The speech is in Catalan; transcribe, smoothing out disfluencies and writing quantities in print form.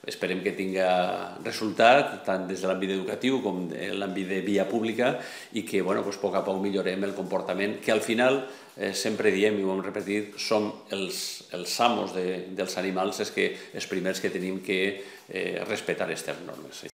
esperem que tinga resultat tant des de l'àmbit educatiu com de l'àmbit de via pública i que a poc a poc millorem el comportament, que al final sempre diem i ho hem repetit, som els amos dels animals, els primers que tenim que respectar aquestes normes.